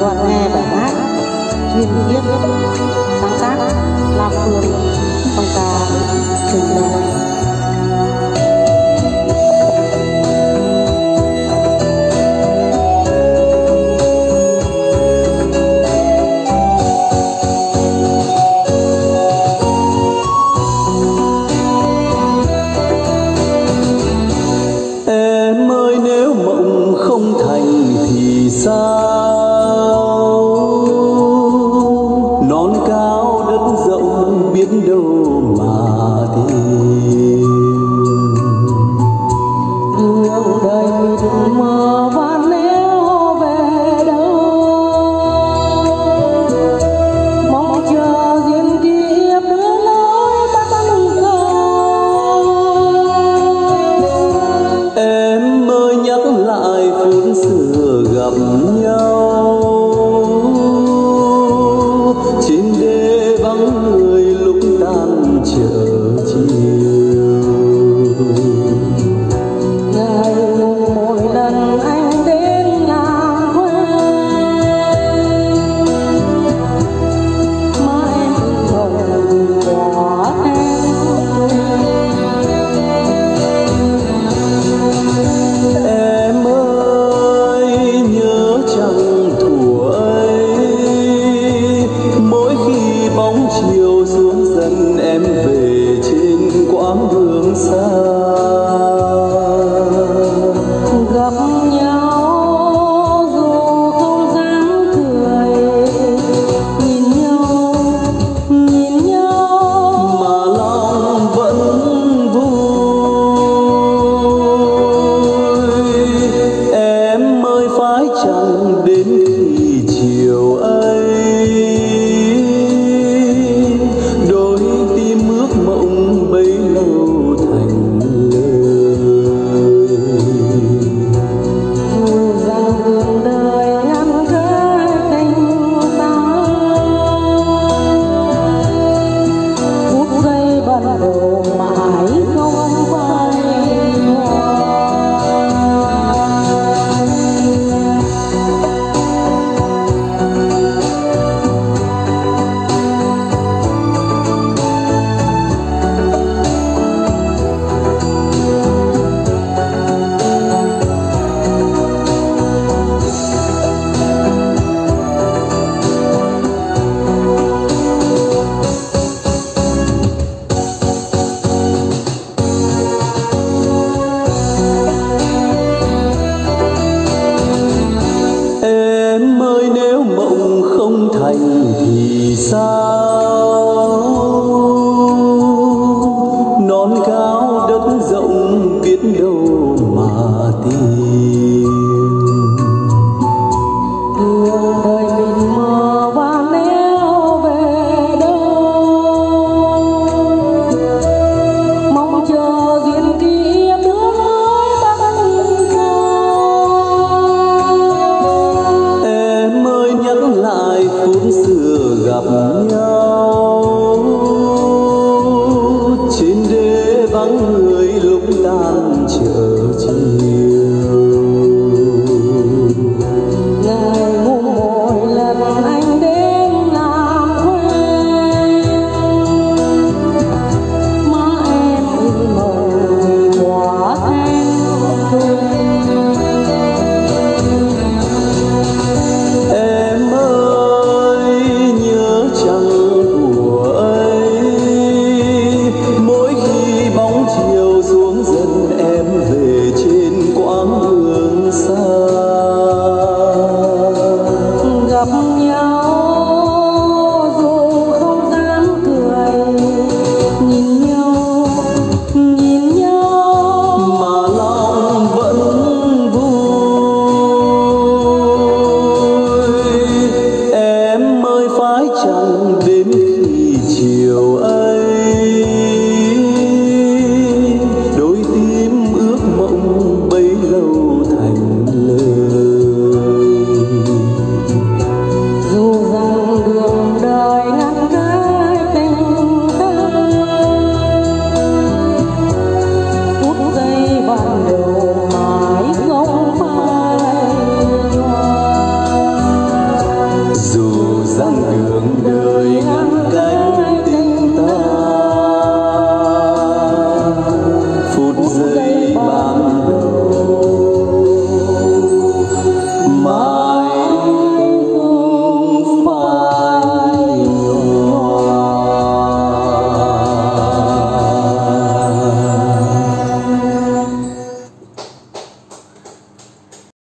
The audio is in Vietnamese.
soạn nghe bài hát Duyên kiếp, sáng tác Lam Phương, phong ca Trình Lâm. Em ơi nếu mộng không thành thì sao, non cao đất rộng biết đâu mà tìm. Yêu đầy đừng mơ và nếu về đâu, mong chờ duyên kiếp đưa lối bắt cầu. Em ơi nhắc lại phút xưa gặp nhau, trên đê vắng người lúc tan chợ chiều. Ngày mỗi lần anh đến nhà quê, mà em không bỏ Em ơi nhớ chẳng thuở ấy, mỗi khi bóng chiều xuống dần em về trên quãng đường xa. gặp nhau dù không dám cười, nhìn nhau Mà lòng vẫn vui. Em ơi phải chẳng đến khi chiều ấy, đôi tim ước mộng bấy lâu thành lời. dù rằng đường đời ngăn cách tình ta, phút giây ban đầu mãi không phai nhòa. Em ơi nếu mộng không thành thì sao, non cao đất rộng biết đâu mà tìm.